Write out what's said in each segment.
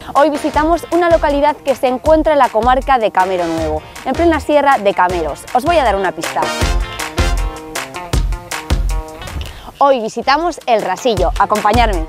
Hoy visitamos una localidad que se encuentra en la comarca de Camero Nuevo, en plena sierra de Cameros. Os voy a dar una pista. Hoy visitamos El Rasillo. Acompañadme.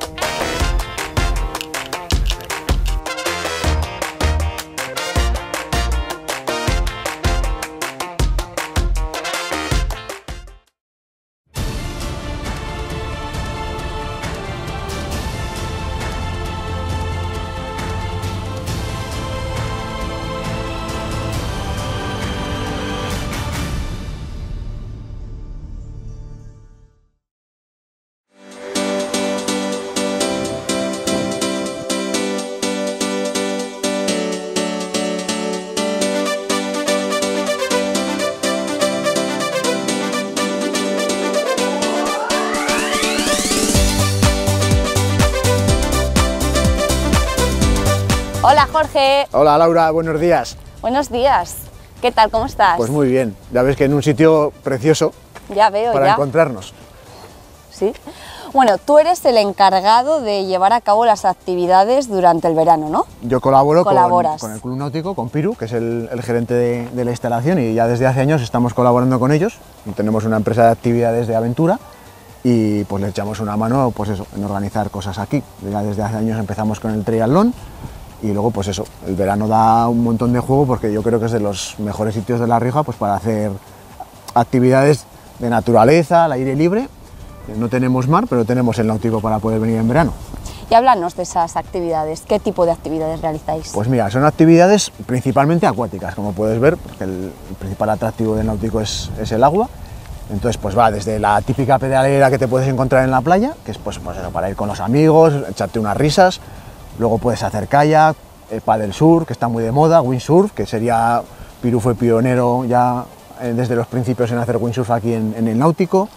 Hola Jorge. Hola Laura, buenos días. Buenos días. ¿Qué tal? ¿Cómo estás? Pues muy bien, ya ves que en un sitio precioso ya veo, para encontrarnos. Sí. Bueno, tú eres el encargado de llevar a cabo las actividades durante el verano, ¿no? Yo colaboro con el Club Náutico, con Piru, que es el gerente de la instalación, y ya desde hace años estamos colaborando con ellos. Tenemos una empresa de actividades de aventura y pues le echamos una mano, pues eso, en organizar cosas aquí. Ya desde hace años empezamos con el triatlón. Y luego, pues eso, el verano da un montón de juego porque yo creo que es de los mejores sitios de La Rioja pues para hacer actividades de naturaleza, al aire libre. No tenemos mar, pero tenemos el náutico para poder venir en verano. Y háblanos de esas actividades. ¿Qué tipo de actividades realizáis? Pues mira, son actividades principalmente acuáticas, como puedes ver, porque el principal atractivo del náutico es el agua. Entonces, pues va desde la típica pedalera que te puedes encontrar en la playa, que es pues eso, para ir con los amigos, echarte unas risas. Luego puedes hacer kayak, paddle surf, que está muy de moda, windsurf, que sería, Piru fue pionero ya desde los principios en hacer windsurf aquí en el náutico.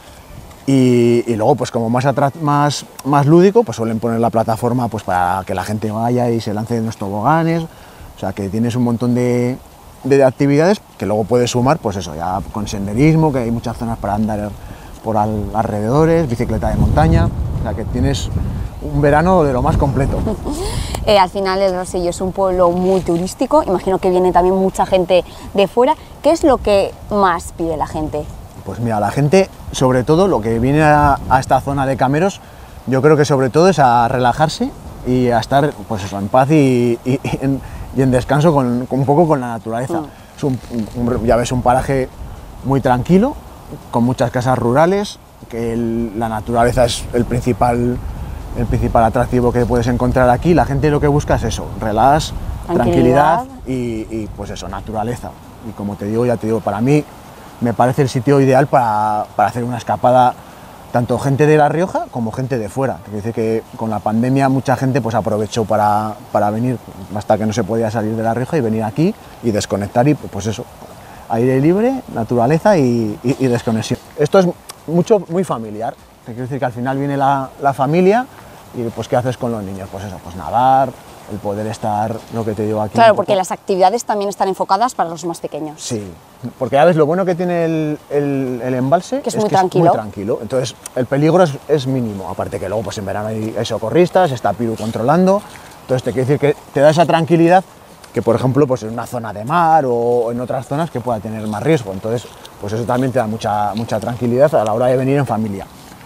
Y luego, pues como más lúdico, pues suelen poner la plataforma pues para que la gente vaya y se lance en los toboganes. O sea que tienes un montón de actividades que luego puedes sumar, pues eso, ya con senderismo, que hay muchas zonas para andar por alrededores, bicicleta de montaña. O sea que tienes un verano de lo más completo. Al final El Rasillo es un pueblo muy turístico, imagino que viene también mucha gente de fuera. ¿Qué es lo que más pide la gente? Pues mira, la gente, sobre todo, lo que viene a esta zona de Cameros, yo creo que sobre todo es a relajarse y a estar pues eso, en paz y en descanso con un poco con la naturaleza. Es ya ves, un paraje muy tranquilo, con muchas casas rurales, que la naturaleza es el principal atractivo que puedes encontrar aquí. La gente lo que busca es eso, relax, tranquilidad y pues eso, naturaleza. Y como te digo, ya te digo, para mí me parece el sitio ideal para hacer una escapada, tanto gente de La Rioja como gente de fuera. Quiere decir que con la pandemia mucha gente pues aprovechó para venir, hasta que no se podía salir de La Rioja, y venir aquí y desconectar y pues eso, aire libre, naturaleza y desconexión. Esto es muy familiar. Quiero decir que al final viene la familia y pues ¿qué haces con los niños? Pues eso, pues nadar, el poder estar, lo que te digo aquí. Claro, porque las actividades también están enfocadas para los más pequeños. Sí, porque ya ves lo bueno que tiene el embalse, que es muy tranquilo. Es muy tranquilo, entonces el peligro es mínimo, aparte que luego pues en verano hay socorristas, está Piru controlando, entonces te quiero decir que te da esa tranquilidad que por ejemplo pues en una zona de mar o en otras zonas que pueda tener más riesgo, entonces pues eso también te da mucha tranquilidad a la hora de venir en familia.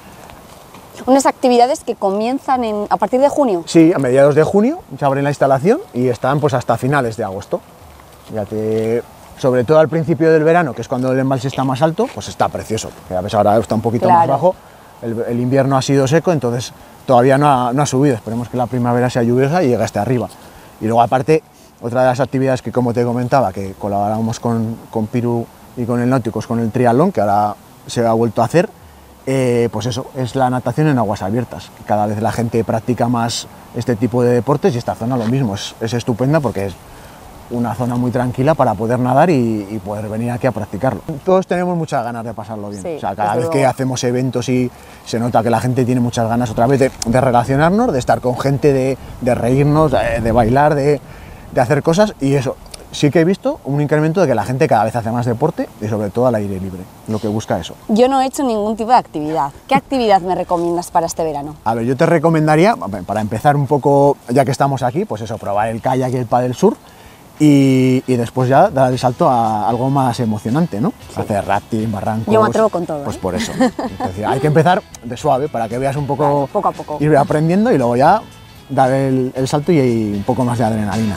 Unas actividades que comienzan a partir de junio. Sí, a mediados de junio se abre la instalación y están pues hasta finales de agosto. Sobre todo al principio del verano, que es cuando el embalse está más alto, pues está precioso. Ya ves, ahora está un poquito más bajo, el invierno ha sido seco, entonces todavía no ha subido. Esperemos que la primavera sea lluviosa y llegue hasta arriba. Y luego aparte, otra de las actividades que, como te comentaba, que colaboramos con Piru y con el náutico, es con el triatlón, que ahora se ha vuelto a hacer. Pues eso, es la natación en aguas abiertas. Cada vez la gente practica más este tipo de deportes y esta zona lo mismo, es estupenda porque es una zona muy tranquila para poder nadar y poder venir aquí a practicarlo. Todos tenemos muchas ganas de pasarlo bien, sí, o sea, cada vez que hacemos eventos y se nota que la gente tiene muchas ganas otra vez de relacionarnos, de estar con gente, de reírnos, de bailar, de hacer cosas, y eso, sí que he visto un incremento de que la gente cada vez hace más deporte y sobre todo al aire libre, lo que busca eso. Yo no he hecho ningún tipo de actividad. ¿Qué actividad me recomiendas para este verano? A ver, yo te recomendaría, para empezar un poco, ya que estamos aquí, pues eso, probar el kayak y el paddle surf y después ya dar el salto a algo más emocionante, ¿no? Sí. Hacer rafting, barrancos... Yo me atrevo con todo. Pues por eso. Es decir, hay que empezar de suave para que veas un poco... Claro, poco a poco. Ir aprendiendo y luego ya dar el salto y un poco más de adrenalina.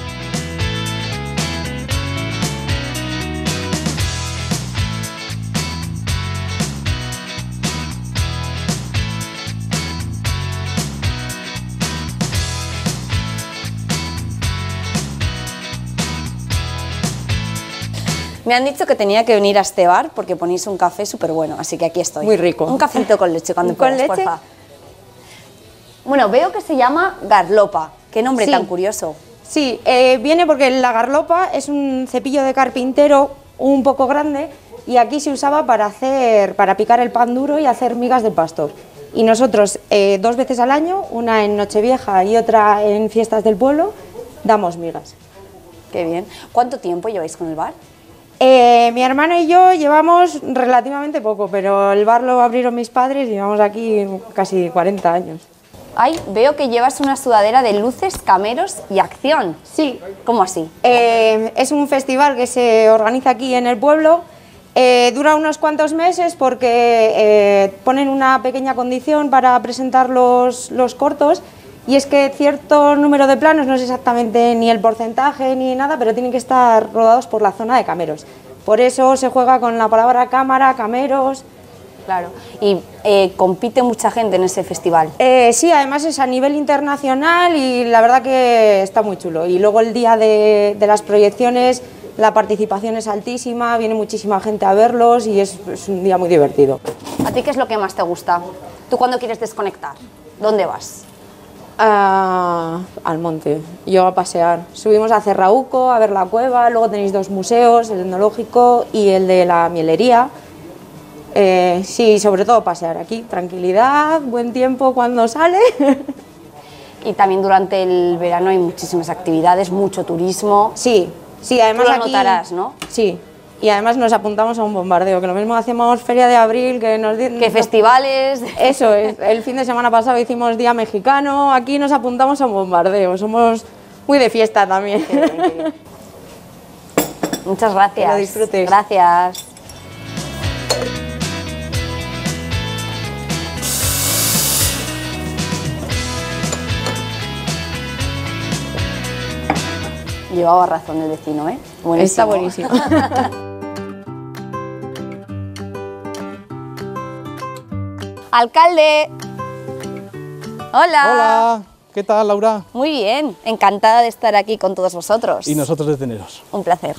Me han dicho que tenía que venir a este bar porque ponéis un café súper bueno, así que aquí estoy. Muy rico. Un cafecito con leche cuando ¿Con puedas, leche? porfa. Bueno, veo que se llama garlopa. Qué nombre Sí. tan curioso. Sí, viene porque la garlopa es un cepillo de carpintero un poco grande y aquí se usaba para picar el pan duro y hacer migas de pastor. Y nosotros 2 veces al año, una en Nochevieja y otra en fiestas del pueblo, damos migas. Qué bien. ¿Cuánto tiempo lleváis con el bar? Mi hermano y yo llevamos relativamente poco, pero el bar lo abrieron mis padres y llevamos aquí casi 40 años. Ay, veo que llevas una sudadera de luces, cameros y acción. Sí. ¿Cómo así? Es un festival que se organiza aquí en el pueblo. Dura unos cuantos meses porque ponen una pequeña condición para presentar los cortos y es que cierto número de planos, no sé exactamente ni el porcentaje ni nada, pero tienen que estar rodados por la zona de cameros. Por eso se juega con la palabra cámara, cameros. Claro. ¿Y compite mucha gente en ese festival? Sí, además es a nivel internacional y la verdad que está muy chulo. Y luego el día de las proyecciones la participación es altísima, viene muchísima gente a verlos y es un día muy divertido. ¿A ti qué es lo que más te gusta? ¿Tú cuando quieres desconectar? ¿Dónde vas? Al monte, yo a pasear. Subimos a Cerrauco a ver la cueva, luego tenéis 2 museos, el etnológico y el de la mielería. Sí, sobre todo pasear aquí, tranquilidad, buen tiempo cuando sale. Y también durante el verano hay muchísimas actividades, mucho turismo. Sí, sí, además tú lo aquí... notarás, ¿no? Sí, y además nos apuntamos a un bombardeo, que lo mismo hacemos Feria de Abril, que nos... ¿Qué festivales? Eso es, el fin de semana pasado hicimos Día Mexicano, aquí nos apuntamos a un bombardeo, somos muy de fiesta también. Qué bien, qué bien. Muchas gracias. Que lo disfrutes. Gracias. Llevaba razón el vecino, ¿eh? Buenísimo. Está buenísimo. ¡Alcalde! ¡Hola! Hola, ¿qué tal, Laura? Muy bien, encantada de estar aquí con todos vosotros. Y nosotros de teneros. Un placer.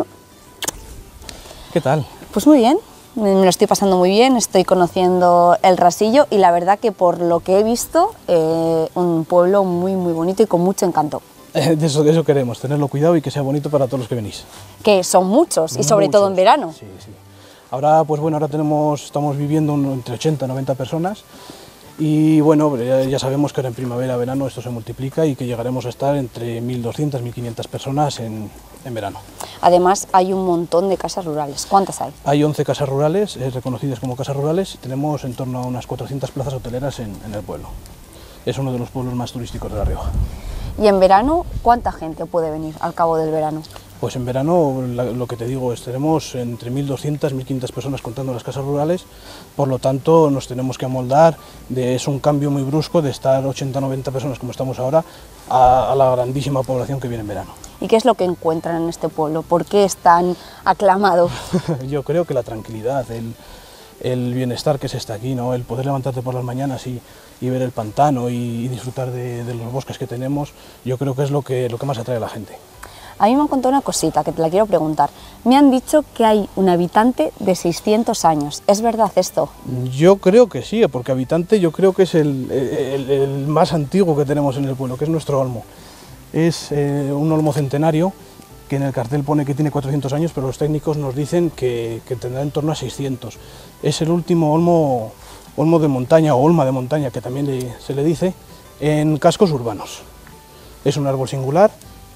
¿Qué tal? Pues muy bien, me lo estoy pasando muy bien, estoy conociendo el Rasillo y la verdad que por lo que he visto, un pueblo muy muy bonito y con mucho encanto. De eso queremos, tenerlo cuidado y que sea bonito para todos los que venís. Que son muchos y sobre todo en Muchos. verano. Sí, sí. Ahora, pues bueno, estamos viviendo entre 80 y 90 personas y bueno, ya sabemos que ahora en primavera, verano esto se multiplica y que llegaremos a estar entre 1.200 y 1.500 personas en verano. Además hay un montón de casas rurales. ¿Cuántas hay? Hay 11 casas rurales reconocidas como casas rurales y tenemos en torno a unas 400 plazas hoteleras en el pueblo. Es uno de los pueblos más turísticos de La Rioja. Y en verano, ¿cuánta gente puede venir al cabo del verano? Pues en verano, lo que te digo es, tenemos entre 1.200 y 1.500 personas contando las casas rurales, por lo tanto nos tenemos que amoldar, es un cambio muy brusco de estar 80-90 personas como estamos ahora a la grandísima población que viene en verano. ¿Y qué es lo que encuentran en este pueblo? ¿Por qué es tan aclamado? Yo creo que la tranquilidad, el bienestar que se está aquí, ¿no? El poder levantarte por las mañanas y ver el pantano y disfrutar de los bosques que tenemos, yo creo que es lo que más atrae a la gente. A mí me han contado una cosita que te la quiero preguntar. Me han dicho que hay un habitante de 600 años. ¿Es verdad esto? Yo creo que sí, porque habitante yo creo que es el más antiguo que tenemos en el pueblo, que es nuestro olmo. Es un olmo centenario que en el cartel pone que tiene 400 años, pero los técnicos nos dicen que tendrá en torno a 600. Es el último olmo de montaña o olma de montaña, que también se le dice, en cascos urbanos. Es un árbol singular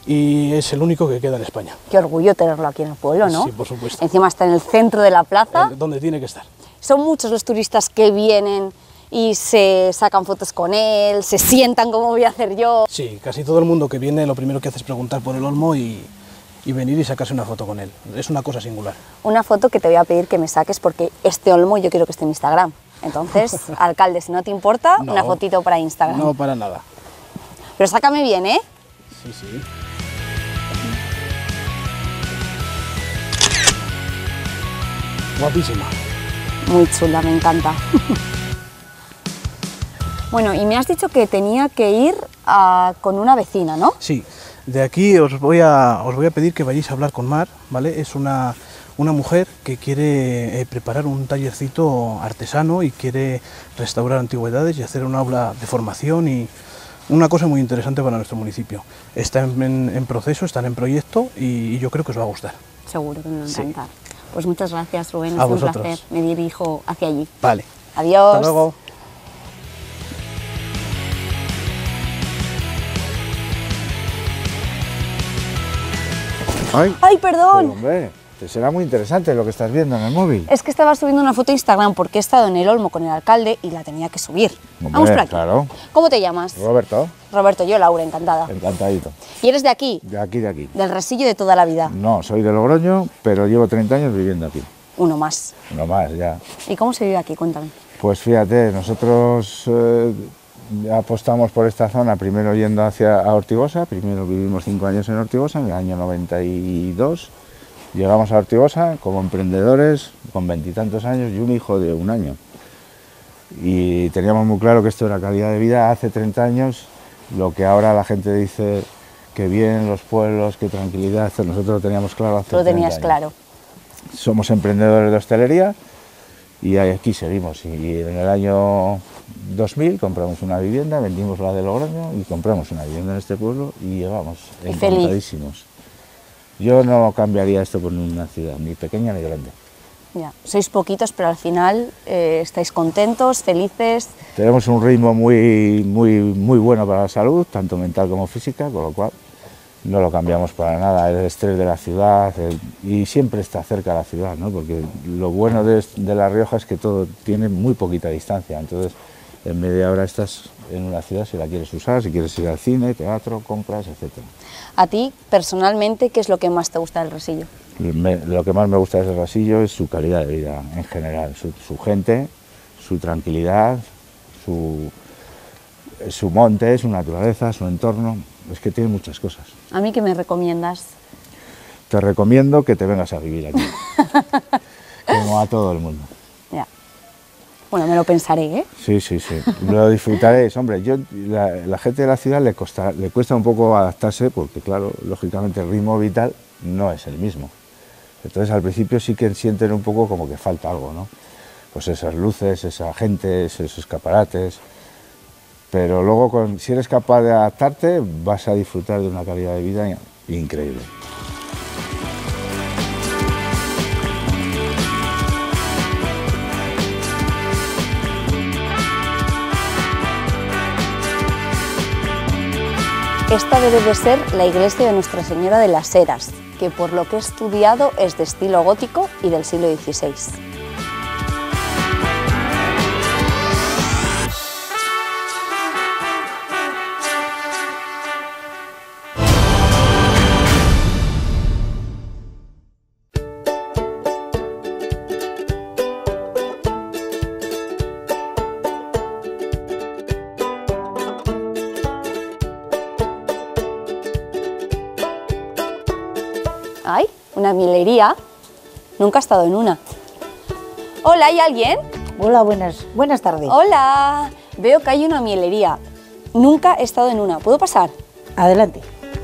y es el único que queda en España. Qué orgullo tenerlo aquí en el pueblo, ¿no? Sí, por supuesto. Encima está en el centro de la plaza. Donde tiene que estar. Son muchos los turistas que vienen y se sacan fotos con él, se sientan como voy a hacer yo. Sí, casi todo el mundo que viene lo primero que hace es preguntar por el olmo y venir y sacarse una foto con él. Es una cosa singular. Una foto que te voy a pedir que me saques porque este olmo yo quiero que esté en mi Instagram. Entonces, alcalde, si no te importa, No, una fotito para Instagram. No, para nada. Pero sácame bien, ¿eh? Sí, sí. Guapísima. Muy chula, me encanta. Bueno, y me has dicho que tenía que ir con una vecina, ¿no? Sí, de aquí os voy a pedir que vayáis a hablar con Mar, ¿vale? Es una mujer que quiere preparar un tallercito artesano y quiere restaurar antigüedades y hacer un aula de formación y una cosa muy interesante para nuestro municipio. Está en proceso, están en proyecto y yo creo que os va a gustar. Seguro que me va a Sí. encantar. Pues muchas gracias, Rubén, A es un vosotros. placer. Me dirijo hacia allí. Vale. Adiós. Hasta luego. Ay, ¡Ay, pero, perdón! hombre, te será muy interesante lo que estás viendo en el móvil. Es que estaba subiendo una foto a Instagram porque he estado en el Olmo con el alcalde y la tenía que subir. Hombre, Vamos por aquí. claro. ¿Cómo te llamas? Roberto, Roberto, yo Laura, encantada. encantadito. ¿Y eres de aquí? De aquí, de aquí. Del Rasillo de toda la vida. No, soy de Logroño, pero llevo 30 años viviendo aquí. Uno más. No más, ya. ¿Y cómo se vive aquí? Cuéntame. Pues fíjate, nosotros apostamos por esta zona, primero yendo hacia Ortigosa, primero vivimos 5 años en Ortigosa, en el año 92, llegamos a Ortigosa como emprendedores, con 20 y tantos años y un hijo de 1 año. Y teníamos muy claro que esto era calidad de vida hace 30 años, lo que ahora la gente dice que bien los pueblos, que tranquilidad, esto nosotros lo teníamos claro hace 30 Tú lo tenías años. claro. Somos emprendedores de hostelería y aquí seguimos. Y en el año 2000 compramos una vivienda, vendimos la de Logroño y compramos una vivienda en este pueblo y llegamos Y feliz. encantadísimos. Yo no cambiaría esto por ninguna ciudad, ni pequeña ni grande. Ya. Sois poquitos, pero al final estáis contentos, felices. Tenemos un ritmo muy bueno para la salud, tanto mental como física, con lo cual no lo cambiamos para nada. El estrés de la ciudad y siempre está cerca la ciudad, ¿no? Porque lo bueno de La Rioja es que todo tiene muy poquita distancia, entonces en media hora estás en una ciudad si la quieres usar, si quieres ir al cine, teatro, compras, etc. A ti, personalmente, ¿qué es lo que más te gusta del Rasillo? Lo que más me gusta de ese Rasillo es su calidad de vida en general, su gente, su tranquilidad, su monte, su naturaleza, su entorno. Es que tiene muchas cosas. ¿A mí qué me recomiendas? Te recomiendo que te vengas a vivir aquí, como a todo el mundo. Ya. Bueno, me lo pensaré, ¿eh? Sí, sí, sí, lo disfrutaréis. Hombre, la gente de la ciudad le cuesta un poco adaptarse porque, claro, lógicamente el ritmo vital no es el mismo. Entonces, al principio sí que sienten un poco como que falta algo, ¿no? Pues esas luces, esa gente, esos escaparates. Pero luego, si eres capaz de adaptarte, vas a disfrutar de una calidad de vida increíble. Esta debe de ser la iglesia de Nuestra Señora de las Heras, que por lo que he estudiado es de estilo gótico y del siglo XVI. ¡Ay! Una mielería. Nunca he estado en una. Hola, ¿hay alguien? Hola, buenas tardes. Hola. Veo que hay una mielería. Nunca he estado en una. ¿Puedo pasar? Adelante.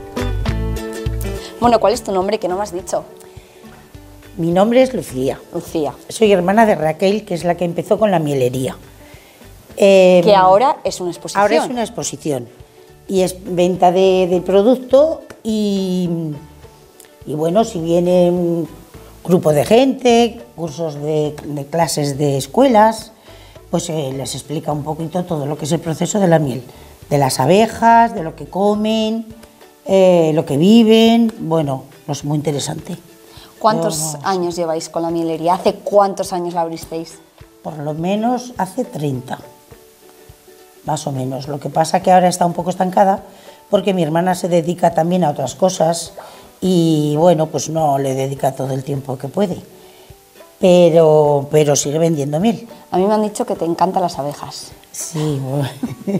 Bueno, ¿cuál es tu nombre que no me has dicho? Mi nombre es Lucía. Lucía. Soy hermana de Raquel, que es la que empezó con la mielería. Que ahora es una exposición. Ahora es una exposición. Y es venta de producto y bueno, si viene un grupo de gente, cursos de clases de escuelas, pues les explica un poquito todo lo que es el proceso de la miel, de las abejas, de lo que comen, lo que viven, bueno, es muy interesante. ¿Cuántos años lleváis con la mielería? ¿Hace cuántos años la abristeis? Por lo menos hace 30, más o menos. Lo que pasa que ahora está un poco estancada porque mi hermana se dedica también a otras cosas y bueno, pues no le dedica todo el tiempo que puede. Pero sigue vendiendo miel. A mí me han dicho que te encantan las abejas. Sí, bueno.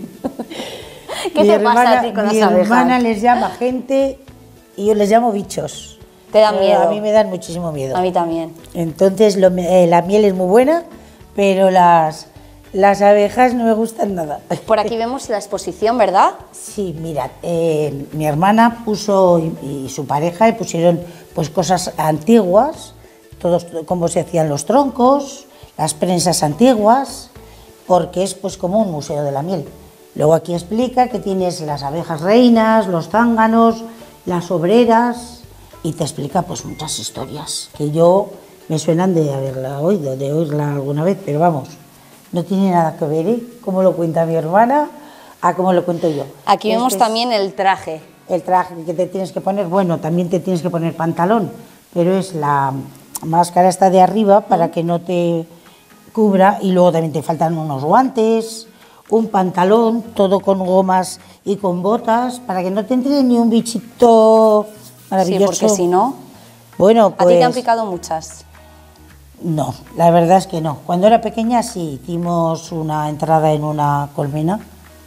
¿Qué te pasa a ti con las abejas? Mi hermana les llama gente y yo les llamo bichos. ¿Te dan miedo? A mí me dan muchísimo miedo. A mí también. Entonces la miel es muy buena, pero las abejas no me gustan nada. Por aquí vemos la exposición, ¿verdad? Sí, mirad, mi hermana puso y su pareja pusieron pues cosas antiguas, todos cómo se hacían los troncos, las prensas antiguas, porque es pues como un museo de la miel. Luego aquí explica que tienes las abejas reinas, los zánganos, las obreras y te explica pues muchas historias que yo me suenan de haberla oído, de oírla alguna vez, pero vamos, no tiene nada que ver, ¿eh? Cómo lo cuenta mi hermana a cómo lo cuento yo. Aquí vemos también el traje. El traje que te tienes que poner, bueno, también te tienes que poner pantalón, pero es la máscara esta de arriba para que no te cubra y luego también te faltan unos guantes, un pantalón, todo con gomas y con botas para que no te entre ni un bichito maravilloso. Sí, porque si no... Bueno, pues... ¿A ti te han picado muchas? No, la verdad es que no. Cuando era pequeña sí, hicimos una entrada en una colmena,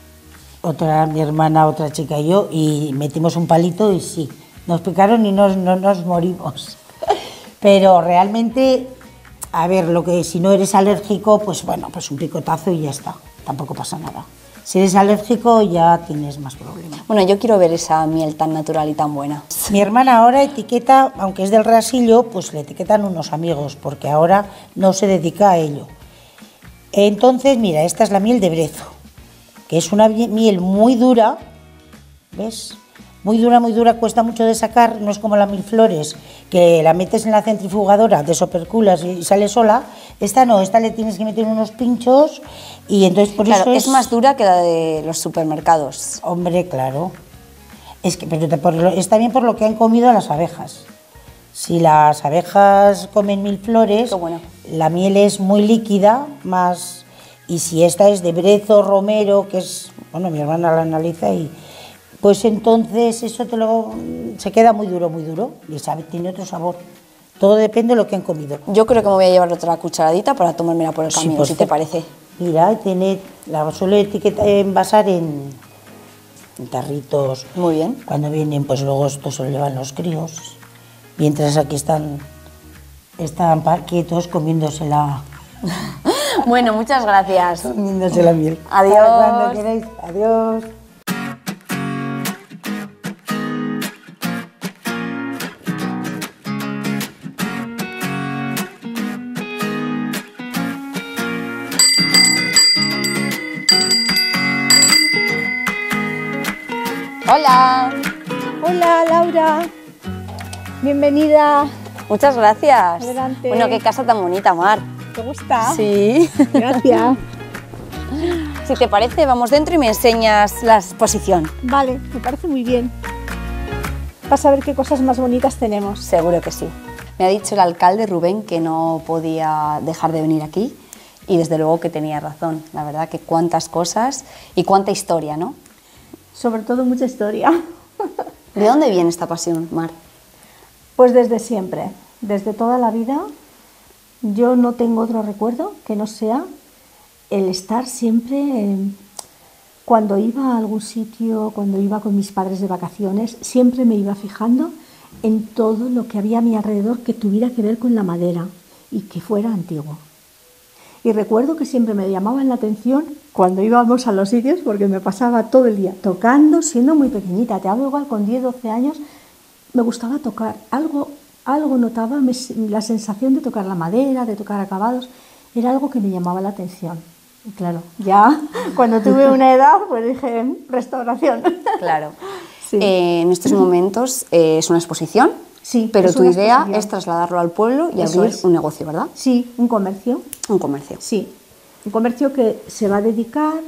mi hermana, otra chica y yo, y metimos un palito y sí, nos picaron y no nos morimos. Pero realmente, a ver, lo que si no eres alérgico, pues bueno, pues un picotazo y ya está, tampoco pasa nada. Si eres alérgico ya tienes más problemas. Bueno, yo quiero ver esa miel tan natural y tan buena. Mi hermana ahora etiqueta, aunque es del rasillo, pues le etiquetan unos amigos, porque ahora no se dedica a ello. Entonces, mira, esta es la miel de brezo, que es una miel muy dura, ¿ves? Muy dura, cuesta mucho de sacar, no es como la milflores, que la metes en la centrifugadora, desoperculas y sale sola. Esta no, esta le tienes que meter unos pinchos y entonces por Claro, eso es más dura que la de los supermercados. Hombre, claro. Es que, pero es también por lo que han comido las abejas. Si las abejas comen milflores, Qué bueno. la miel es muy líquida, más... Y si esta es de brezo, romero, que es... Bueno, mi hermana la analiza y... Pues entonces eso se queda muy duro y tiene otro sabor. Todo depende de lo que han comido. Yo creo que me voy a llevar otra cucharadita para tomármela por el camino, pues si te parece. Mira, la suelo envasar en tarritos. Muy bien. Cuando vienen, pues luego esto se lo llevan los críos. Mientras aquí están quietos comiéndosela. Bueno, muchas gracias. Comiéndose la miel. Adiós. Hasta cuando queráis. Adiós. Hola. Hola Laura, bienvenida. Muchas gracias. Adelante. Bueno, qué casa tan bonita, Mar. ¿Te gusta? Sí. Gracias. Si te parece, vamos dentro y me enseñas la exposición. Vale, me parece muy bien. Vas a ver qué cosas más bonitas tenemos. Seguro que sí. Me ha dicho el alcalde Rubén que no podía dejar de venir aquí y desde luego que tenía razón. La verdad que cuántas cosas y cuánta historia, ¿no? Sobre todo mucha historia. ¿De dónde viene esta pasión, Mar? Pues desde siempre, desde toda la vida. Yo no tengo otro recuerdo que no sea el estar siempre, cuando iba a algún sitio, cuando iba con mis padres de vacaciones, siempre me iba fijando en todo lo que había a mi alrededor que tuviera que ver con la madera y que fuera antiguo. Y recuerdo que siempre me llamaban la atención cuando íbamos a los sitios, porque me pasaba todo el día tocando, siendo muy pequeñita, te hablo igual con 10, 12 años, me gustaba tocar, algo notaba, la sensación de tocar la madera, de tocar acabados, era algo que me llamaba la atención. Y claro, ya cuando tuve una edad, pues dije, restauración. Claro. Sí. En estos momentos es una exposición, Sí, pero es tu una idea exposición. es trasladarlo al pueblo y Eso abrir es. un negocio, ¿verdad? Sí, un comercio. Un comercio. Sí, un comercio que se va a dedicar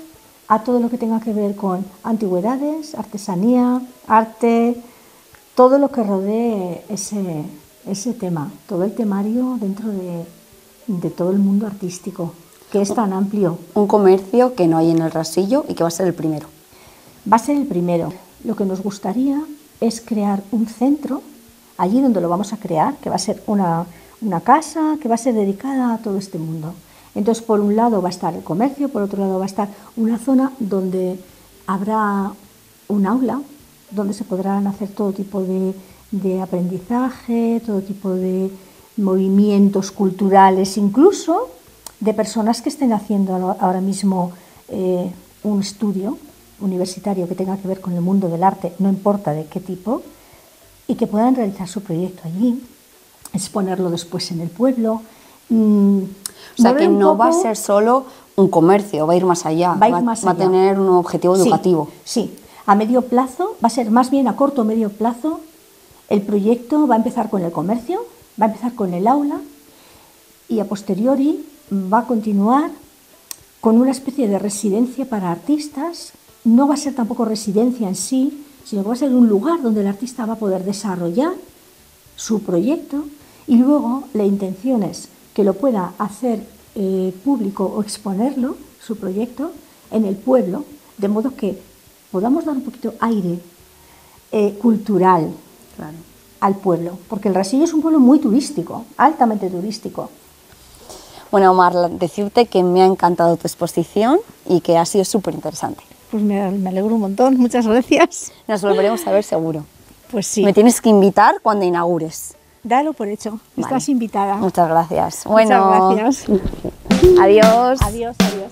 a todo lo que tenga que ver con antigüedades, artesanía, arte, todo lo que rodee ese tema, todo el temario dentro de todo el mundo artístico, que es tan amplio. Un comercio que no hay en el Rasillo y que va a ser el primero. Va a ser el primero. Lo que nos gustaría es crear un centro, allí donde lo vamos a crear, que va a ser una casa que va a ser dedicada a todo este mundo. Entonces, por un lado va a estar el comercio, por otro lado va a estar una zona donde habrá un aula, donde se podrán hacer todo tipo de aprendizaje, todo tipo de movimientos culturales, incluso de personas que estén haciendo ahora mismo un estudio universitario que tenga que ver con el mundo del arte, no importa de qué tipo, y que puedan realizar su proyecto allí, exponerlo después en el pueblo. O sea, que no va a ser solo un comercio, va a ir más allá, va a tener un objetivo educativo. Sí, a medio plazo, va a ser más bien a corto o medio plazo, el proyecto va a empezar con el comercio, va a empezar con el aula y a posteriori va a continuar con una especie de residencia para artistas. No va a ser tampoco residencia en sí, sino que va a ser un lugar donde el artista va a poder desarrollar su proyecto y luego la intención es que lo pueda hacer público o exponerlo, su proyecto, en el pueblo, de modo que podamos dar un poquito aire cultural al pueblo, porque el Rasillo es un pueblo muy turístico, altamente turístico. Bueno, Mar, decirte que me ha encantado tu exposición y que ha sido súper interesante. Pues me alegro un montón, muchas gracias. Nos volveremos a ver seguro. Pues sí. Me tienes que invitar cuando inaugures. Dalo por hecho, estás invitada. Muchas gracias. Bueno, muchas gracias. Adiós. Adiós, adiós.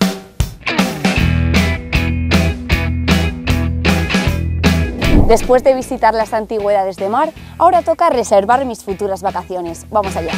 Después de visitar las antigüedades de Mar, ahora toca reservar mis futuras vacaciones. Vamos allá.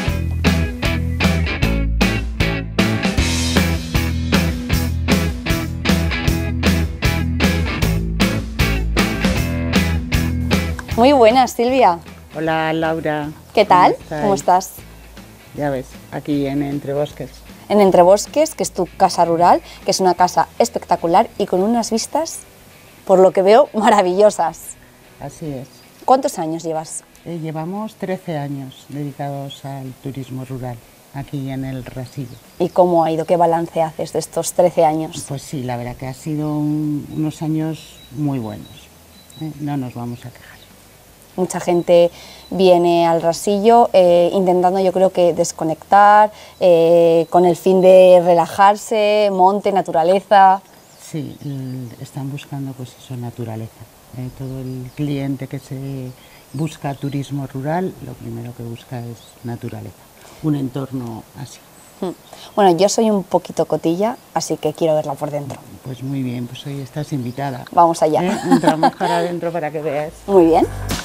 Muy buenas, Silvia. Hola, Laura. ¿Qué tal? ¿Cómo estás? Ya ves, aquí en Entrebosques. En Entrebosques, que es tu casa rural, que es una casa espectacular y con unas vistas, por lo que veo, maravillosas. Así es. ¿Cuántos años llevas? Llevamos 13 años dedicados al turismo rural, aquí en el Rasillo. ¿Y cómo ha ido? ¿Qué balance haces de estos 13 años? Pues sí, la verdad que ha sido unos años muy buenos. No nos vamos a quejar. Mucha gente viene al Rasillo intentando, yo creo que desconectar, con el fin de relajarse, monte, naturaleza. Sí, están buscando pues eso, naturaleza. Todo el cliente que se busca turismo rural, lo primero que busca es naturaleza, un entorno así. Bueno, yo soy un poquito cotilla, así que quiero verla por dentro. Pues muy bien, pues hoy estás invitada. Vamos allá. Entramos para adentro para que veas. Muy bien.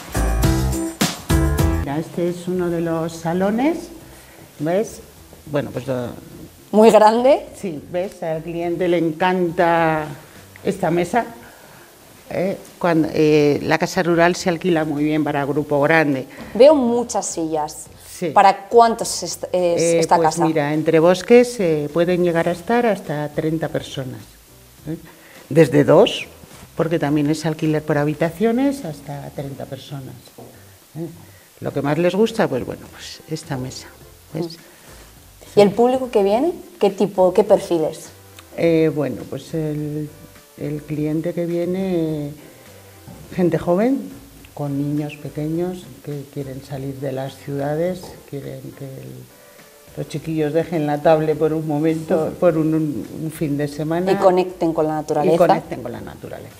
Mira, este es uno de los salones, ¿ves? Bueno, pues... Muy grande. Sí, ¿ves? Al cliente le encanta esta mesa. Cuando, la casa rural se alquila muy bien para grupo grande. Veo muchas sillas. Sí. ¿Para cuántos es esta pues casa? Mira, entre bosques pueden llegar a estar hasta 30 personas. Desde 2, porque también es alquiler por habitaciones, hasta 30 personas. Lo que más les gusta, pues bueno, pues esta mesa. ¿Ves? ¿Y el público que viene? ¿Qué tipo, qué perfiles? Bueno, pues el cliente que viene, gente joven, con niños pequeños que quieren salir de las ciudades, quieren que los chiquillos dejen la tablet por un momento, por un fin de semana. Y conecten con la naturaleza. Y conecten con la naturaleza.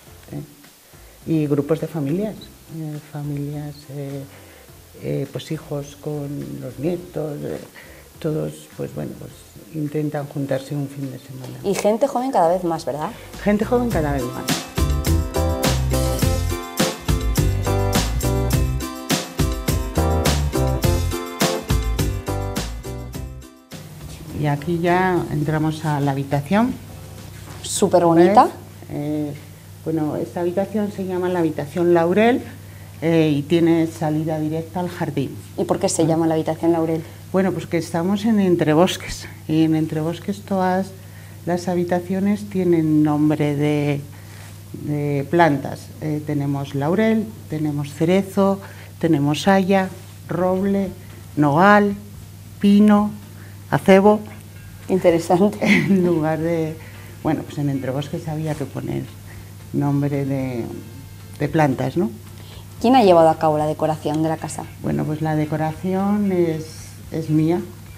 Y grupos de familias, pues hijos con los nietos, todos, pues bueno, pues intentan juntarse un fin de semana. Y gente joven cada vez más, ¿verdad? Gente joven cada vez más. Y aquí ya entramos a la habitación. Súper bonita. Bueno, esta habitación se llama la habitación Laurel y tiene salida directa al jardín. ¿Y por qué se llama la habitación Laurel? Bueno, pues que estamos en Entrebosques y en Entrebosques todas las habitaciones tienen nombre de plantas. Tenemos laurel, tenemos cerezo, tenemos haya, roble, nogal, pino, acebo. Interesante. En lugar de, bueno, pues en entrebosques había que poner nombre de plantas, ¿no? ¿Quién ha llevado a cabo la decoración de la casa? Bueno, pues la decoración es mía,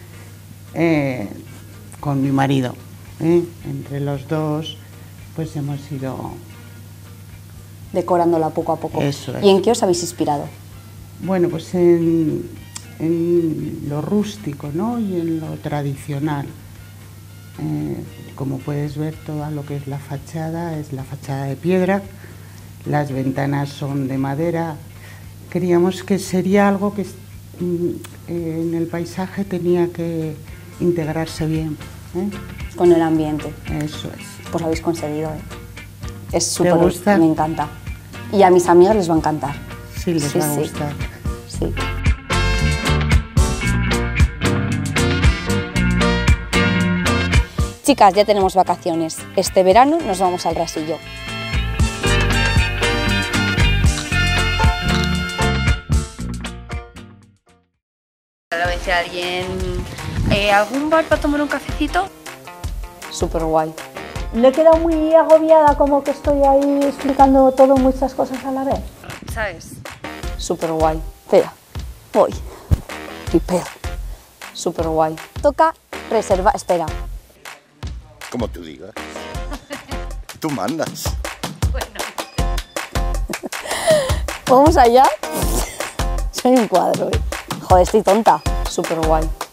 con mi marido. Entre los dos, pues hemos ido decorándola poco a poco. Eso es. ¿Y en qué os habéis inspirado? Bueno, pues en lo rústico, ¿no? Y en lo tradicional. Como puedes ver, todo lo que es la fachada es la fachada de piedra, las ventanas son de madera. Queríamos que sería algo que en el paisaje tenía que integrarse bien. Con el ambiente. Eso es. Pues lo habéis conseguido. Es ¿Te súper, gusta? me encanta. Y a mis amigas les va a encantar. Sí, les va a gustar. Sí. Chicas, ya tenemos vacaciones. Este verano nos vamos al Rasillo. Le voy a decir a alguien, ¿algún bar para tomar un cafecito? Súper guay. Le he quedado muy agobiada, como que estoy ahí explicando todo, muchas cosas a la vez. ¿Sabes? Súper guay. Espera, voy. Pipeo. Súper guay. Toca reservar. Espera. Como tú digas. Tú mandas. Bueno. ¿Vamos allá? Soy un cuadro, ¿eh? Joder, estoy tonta. Súper guay.